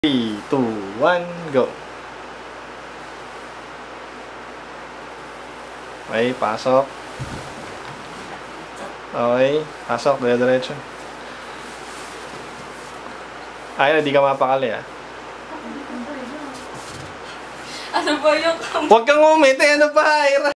3, 2, 1, go. Okay, pasok. Okay, pasok, dire-diretso. Ay, hindi ka mapakali ah. Ano ba yung Huwag kang umiti, ano ba?